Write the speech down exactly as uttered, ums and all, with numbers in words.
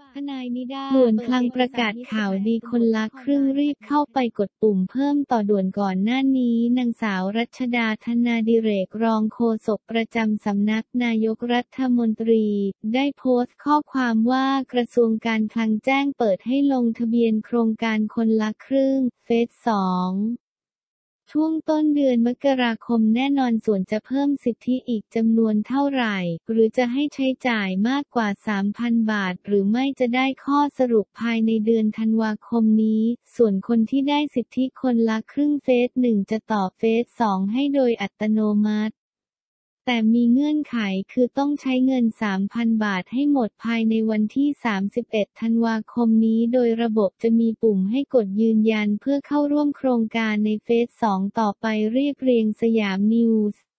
ทนายนิด้าด่วนเปิคดลังเอกประสารกาศที่ข่าวสแควร์ดีตำคบลน ละนคครึ่งบาลรีบขัดเข้าแย้งไปกดปุ่มเพิ่มต่อด่วนก่อนหน้านี้นางสาวรัชดา ธนาดิเรก รองโฆษกประจำสำนักนายกรัฐมนตรี ได้โพสต์ข้อความว่า กระทรวงการคลังแจ้งเปิดให้ลงทะเบียนโครงการคนละครึ่ง เฟส สอง ช่วงต้นเดือนมกราคมแน่นอนส่วนจะเพิ่มสิทธิอีกจำนวนเท่าไหร่ หรือจะให้ใช้จ่ายมากกว่า สามพัน บาท หรือไม่จะได้ข้อสรุปภายในเดือนธันวาคมนี้ ส่วนคนที่ได้สิทธิคนละครึ่งเฟส หนึ่ง จะต่อเฟส สอง ให้โดยอัตโนมัติ แต่มีเงื่อนไขคือต้องใช้เงิน สามพัน บาทให้หมดภายในวันที่ สามสิบเอ็ด ธันวาคมนี้โดยระบบจะมีปุ่มให้กดยืนยันเพื่อเข้าร่วมโครงการในเฟส สอง ต่อไปเรียบเรียงสยามนิวส์